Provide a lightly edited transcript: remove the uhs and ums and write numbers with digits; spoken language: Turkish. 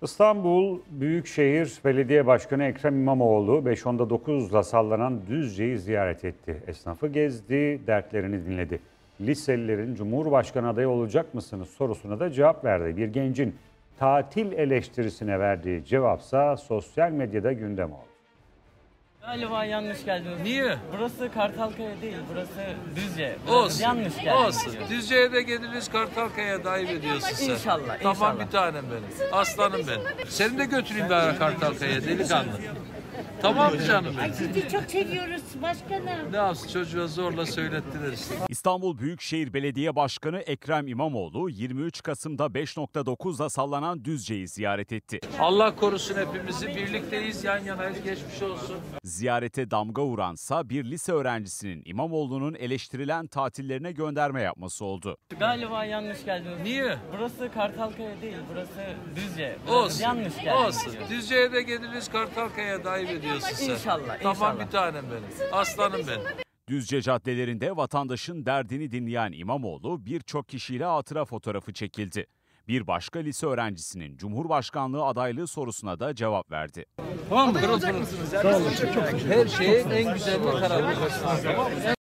İstanbul Büyükşehir Belediye Başkanı Ekrem İmamoğlu 5.9'la sallanan Düzce'yi ziyaret etti. Esnafı gezdi, dertlerini dinledi. Liselilerin Cumhurbaşkanı adayı olacak mısınız sorusuna da cevap verdi. Bir gencin tatil eleştirisine verdiği cevapsa sosyal medyada gündem oldu. Galiba yanlış geldiniz. Niye? Burası Kartalkaya değil, burası Düzce. Olsun. Yanlış geldiniz. Olsun. Düzce'ye de geliriz, Kartalkaya'ya daim ediyorsun sen. İnşallah. Tamam, inşallah. bir tanem benim. Aslanım benim. Seni de götüreyim bir ara Kartalkaya'ya delikanlı. Tamam mı canım benim? Sizi çok seviyoruz başkanım. Ne yapsın, çocuğa zorla söylettiler işte. İstanbul Büyükşehir Belediye Başkanı Ekrem İmamoğlu 23 Kasım'da 5.9'la sallanan Düzce'yi ziyaret etti. Allah korusun hepimizi, birlikteyiz, yan yanayız, geçmiş olsun. Ziyarete damga vuransa bir lise öğrencisinin İmamoğlu'nun eleştirilen tatillerine gönderme yapması oldu. Galiba yanlış geldiniz. Niye? Burası Kartalkaya değil, burası Düzce. Olsun. Yanlış geldiniz. Olsun. Düzce'ye de geliriz, Kartalkaya'ya daim ediyorsun sen. İnşallah. Tamam, inşallah. bir tanem benim. Aslanım benim. Düzce caddelerinde vatandaşın derdini dinleyen İmamoğlu birçok kişiyle hatıra fotoğrafı çekildi. Bir başka lise öğrencisinin Cumhurbaşkanlığı adaylığı sorusuna da cevap verdi. Tamam mı? Her şeyin en güzeline karar vereceksiniz. Tamam mı?